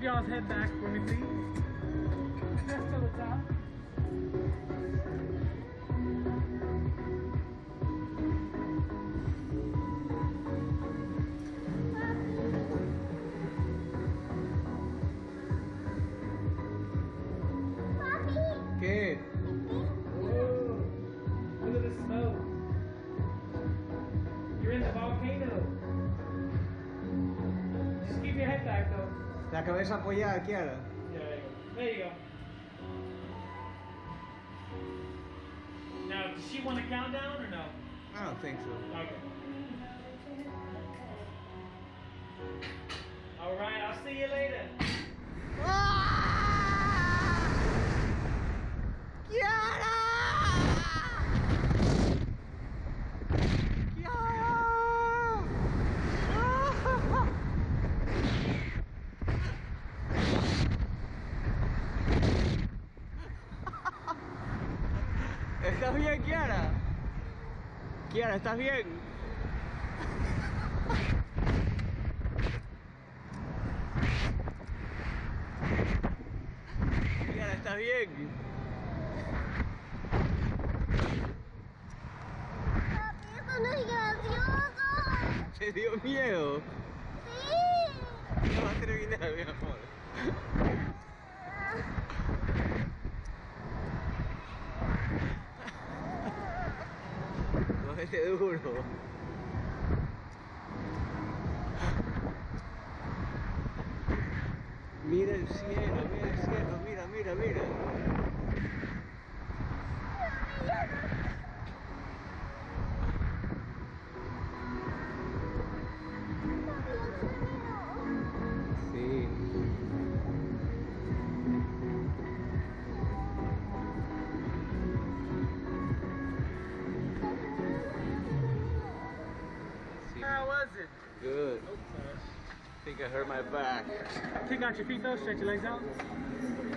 y'all's head back for me, please. Just to the top. ¿Qué? Whoa. Look at the smoke. You're in the volcano. Just keep your head back though. La cabeza apoyada, Kiara. Yeah, there you go. There you go. Now, does she want to count down or no? I don't think so. Okay. All right, I'll see you later. ¡Kiara! ¡Kiara! ¿Estás bien, Kiara? Kiara, ¿estás bien? Kiara, ¿estás bien? Eso no es gracioso. ¿Te dio miedo? Sí. No va a terminar, mi amor. Cógete duro. Mira el cielo, mira, mira, mira. Sí. How was it? Good. I think I hurt my back. Kick out your feet though, stretch your legs out.